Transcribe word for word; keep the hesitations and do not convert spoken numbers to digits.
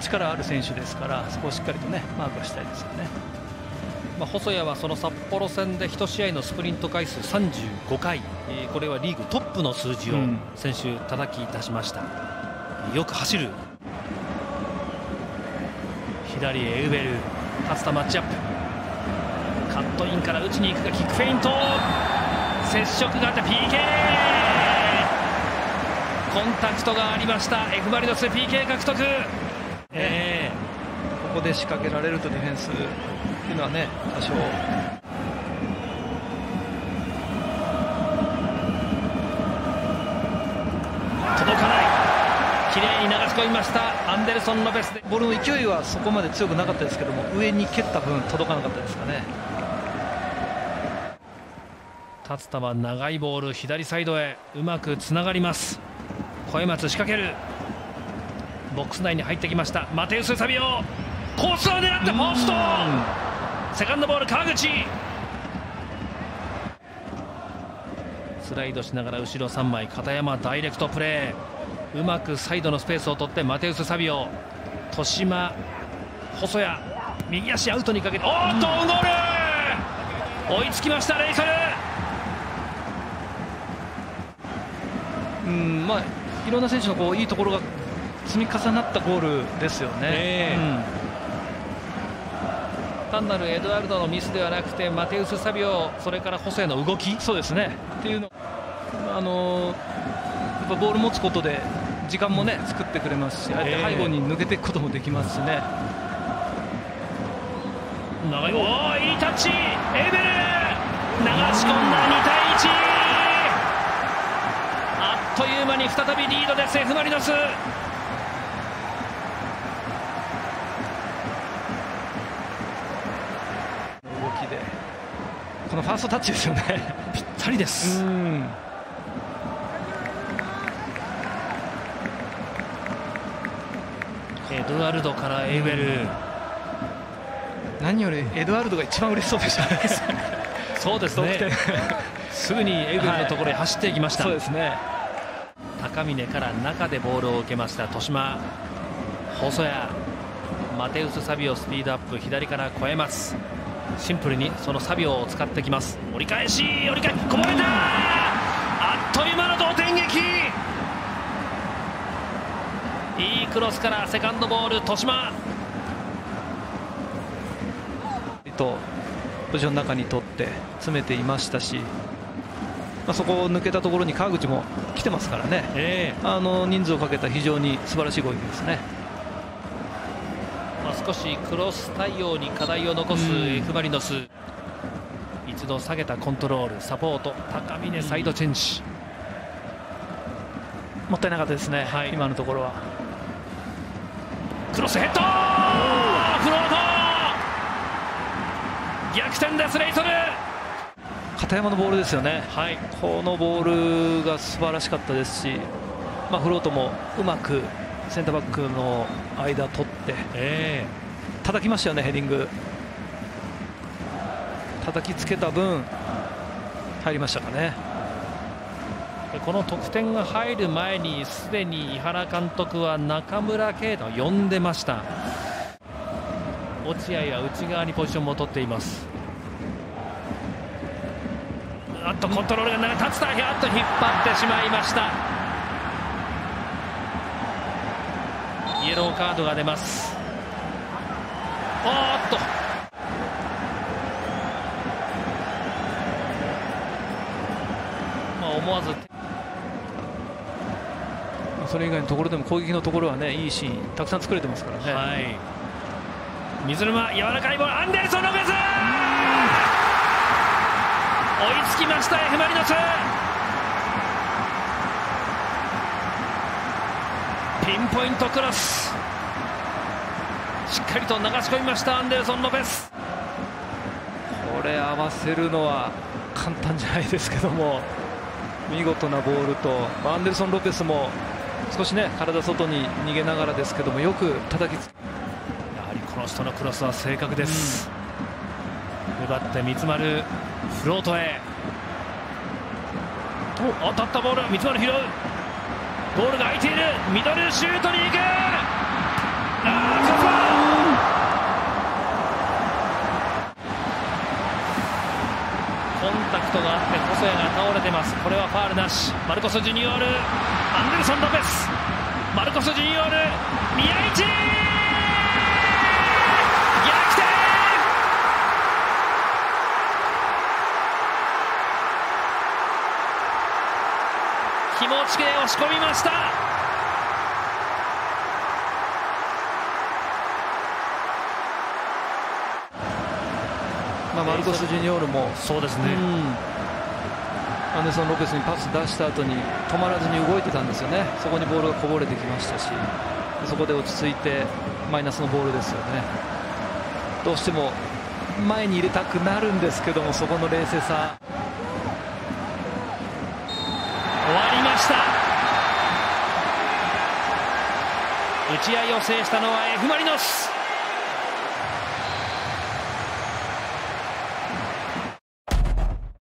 力ある選手ですから、そこをしっかりとねマークしたいですよね。 まあ、細谷はその札幌戦でいち試合のスプリント回数さんじゅうごかい、えー、これはリーグトップの数字を先週叩き出しました、うん、よく走る。左へエウベル、勝田マッチアップ、カットインから打ちに行くがキックフェイント、接触があって ピーケー、 コンタクトがありました。 F ・マリノス ピーケー 獲得、えー、ここで仕掛けられるとディフェンスっていうのはね多少届かない、綺麗に流し込みましたアンデルソン・ロペスで。 ボールの勢いはそこまで強くなかったですけども、上に蹴った分届かなかったですかね。 達田は長いボール左サイドへうまくつながります。小松仕掛ける、ボックス内に入ってきましたマテウス・サビオ、コースを狙ってポスト、セカンドボール川口、スライドしながら後ろさんまい、片山ダイレクトプレー、うまくサイドのスペースを取ってマテウス・サビオ、豊島、細谷、右足アウトにかけて、おーっとゴール、追いつきましたレイソル。 うん、まあいろんな選手のこういいところが積み重なったゴールですよね、えーうん、単なるエドワルドのミスではなくてマテウス・サビオ、それからホセの動き、 そうですねっていうの、あのー、やっぱボール持つことで時間もね作ってくれますし、あえて背後に抜けていくこともできますしね。 長い、おーいいタッチ、エベル流し込んだにたいいち、あっという間に再びリードです F ・マリノス。 動きでこのファーストタッチですよねぴったりです。 うん、 エドワルドからエウベル、 何よりエドワルドが一番嬉しそうでしたねそうですねすぐにエウベルのところへ走っていきました、 はい、そうですね。 高峰から中でボールを受けました豊島、細谷、マテウス・サビオスピードアップ、左から越えます。シンプルにそのサビオを使ってきます。折り返し折り返しこぼれた、あっという間の同点劇、いいクロスからセカンドボール豊島とポジションの中に取って詰めていましたし、まあ、そこを抜けたところに川口も来てますからね、えー、あの人数をかけた非常に素晴らしい攻撃ですね。 まあ少しクロス対応に課題を残す F ・マリノス、一度下げたコントロールサポート、高峰サイドチェンジ、 もったいなかったですね、はい、今のところは。 クロスヘッドフロート逆転ですレイソル。 片山のボールですよね、 はい、 このボールが素晴らしかったですし、まあ、フロートもうまくセンターバックの間取って、えー、叩きましたよね、ヘディング叩きつけた分入りましたかね。 この得点が入る前にすでに井原監督は中村圭太を呼んでました。落合は内側にポジションも取っています。あっとコントロールが長い、立田ひゃっと引っ張ってしまいました。イエローカードが出ます。おーっとまあ思わずそれ以外のところでも攻撃のところはねいいシーンたくさん作れてますからね。 はい、水沼柔らかいボール、アンデルソン・ロペス追いつきました F ・マリノス。ピンポイントクロスしっかりと流し込みましたアンデルソン・ロペス。 これ合わせるのは簡単じゃないですけども見事なボールと、アンデルソン・ロペスも少しね体外に逃げながらですけどもよく叩きつけ、 やはりこの人のクロスは正確です、うん、奪って三丸フロートへ、当たったボール三丸拾う、ゴールが空いている、ミドルシュートに行く、あトがあって細谷が倒れてます。これはファールなし。マルコス・ジュニオール、アンデルソン・ロペス、マルコス・ジュニオール、宮市、逆転。気持ちで押し込みました。 まあ、マルコス・ジュニオールもそうですね、 うん、アンデルソン・ロペスにパス出した後に止まらずに動いてたんですよね。そこにボールがこぼれてきましたし、そこで落ち着いてマイナスのボールですよね。どうしても前に入れたくなるんですけども、そこの冷静さ。 終わりました。打ち合いを制したのは F ・マリノス。